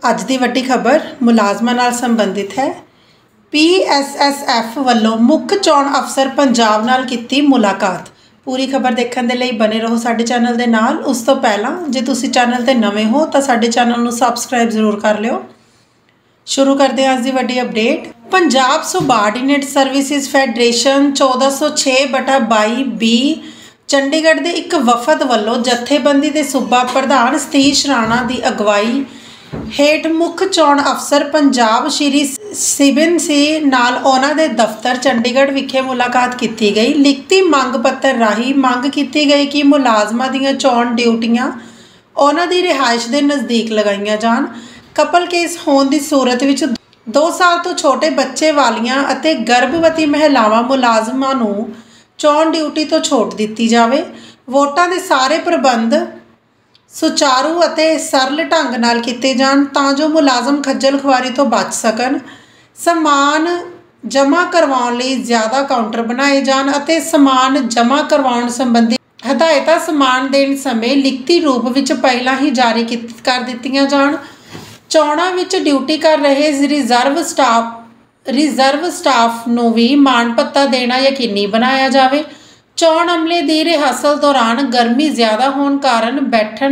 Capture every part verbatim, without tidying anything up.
ਅੱਜ ਦੀ ਵੱਡੀ ਖਬਰ ਮੁਲਾਜ਼ਮਾਂ ਨਾਲ ਸੰਬੰਧਿਤ ਹੈ। पी एस एस एफ ਵੱਲੋਂ ਮੁੱਖ ਚੋਣ ਅਫਸਰ ਪੰਜਾਬ ਨਾਲ ਕੀਤੀ ਮੁਲਾਕਾਤ। पूरी खबर देखने के लिए बने रहो साडे चैनल के नाल। उस तो पहला जे तुसी चैनल ते नवे हो तो साडे चैनल नूं सबसक्राइब जरूर कर लियो। शुरू करते हैं अज की वड्डी update. Punjab subordinate services federation चौदह सौ छे बटा बाई बी चंडीगढ़ के एक वफद वालों जथेबंदी के सूबा प्रधान सतीश राणा की अगवाई हेठ मुख चोण अफसर पंजाब श्री सिबिन सिंह नाल उन्हां दे दफ्तर चंडीगढ़ विखे मुलाकात की गई। लिखती मंग पत्र राही मंग की गई कि मुलाजमां दीयां चोण ड्यूटियां उन्हां दी रिहाइश के नज़दीक लगाईयां जाण। कपल केस होने की सूरत विच दो साल तो छोटे बच्चे वालियां अते गर्भवती महिलावां मुलाजमां नूं चोण ड्यूटी तो छूट दी जाए। वोटां दे सारे प्रबंध सुचारू अते सरल ढंग नाल कीते जाण तां जो मुलाजम खज्जल खुआरी तो बच सकन। समान जमा करवाउण लई ज़्यादा काउंटर बनाए जाण अते समान जमा करवाउण संबंधी हदायतां समान देण समय लिखती रूप विच पहलां ही जारी कर दित्तियां जाण। चोणां विच ड्यूटी कर रहे रिजर्व स्टाफ रिजर्व स्टाफ नूं भी मान भत्ता देना यकीनी बनाया जाए। चोण अमले की रिहर्सल दौरान गर्मी ज़्यादा होने कारण बैठन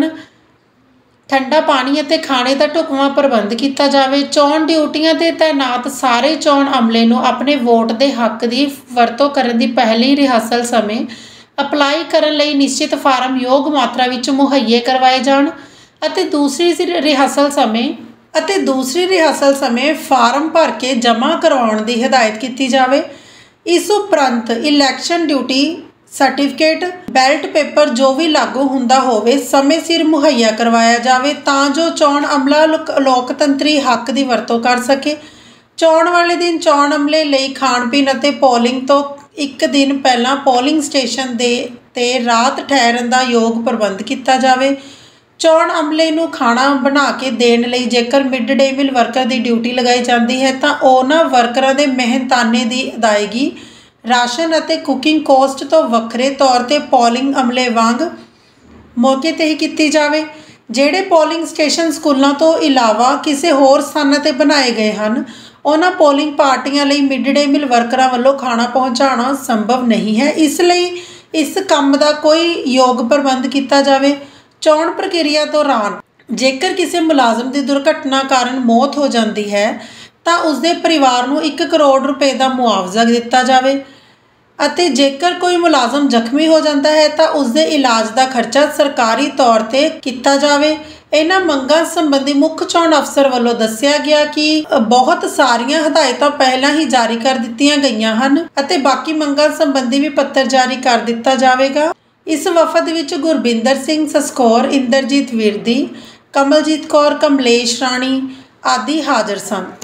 ठंडा पानी और खाने का ढुकवां प्रबंध किया जाए। चोण ड्यूटियां ते तैनात सारे चोण अमले नूं अपने वोट के हक की वरतों करने की पहली रिहर्सल समय अपलाई करने लई निश्चित फार्म योग मात्रा विच मुहैया करवाए जाण अते दूसरी रिहर्सल समय अते दूसरी रिहर्सल समय फार्म भर के जमा करवाउण की हिदायत की जाए। इस उपरंत election duty certificate ballot paper जो भी लागू हुंदा होवे समय सिर मुहैया करवाया जाए तां जो चोण अमला लोकतंत्री हक की वरतों कर सके। चोण वाले दिन चोण अमले लई खाण पीण अते पोलिंग तो एक दिन पहला पोलिंग स्टेशन दे ते रात ठहरन का योग प्रबंध किया जाए। चोण अमले नूं खाना बना के देण लई जेकर मिड डे मील वर्कर की ड्यूटी लगाई जाती है तो उन्हां वर्करां दे मेहनताने की अदायगी राशन अते कुकिंग कोस्ट तो वक्रे तौर पर पोलिंग अमले वांग मौके ते ही की जाए। जेड़े पोलिंग स्टेशन स्कूलों तो इलावा किसी होर स्थानों पर बनाए गए हैं उन्हां पोलिंग पार्टियां लई मिड डे मील वर्करां वल्लों खाना पहुँचाना संभव नहीं है। इसलिए इस काम का कोई योग प्रबंध किया जाए। चोण प्रक्रिया दौरान जेकर किसी मुलाजम की दुर्घटना कारण मौत हो जाती है तो उसके परिवार को एक करोड़ रुपए का मुआवजा दिता जाए अते जेकर कोई मुलाजम जख्मी हो जाता है तो उसके इलाज का खर्चा सरकारी तौर पर किया जाए। इन्हां मंगां संबंधी मुख चोण अफसर वालों दस्सिया गया कि बहुत सारियां हदायतां पहलां ही जारी कर दित्तियां गईयां हन अते बाकी मंगां संबंधी भी पत्र जारी कर दिता जाएगा। इस वफद विच गुरबिंदर सिंह सस्कोर, इंद्रजीत विरदी, कमलजीत कौर, कमलेश राणी आदि हाज़र सन।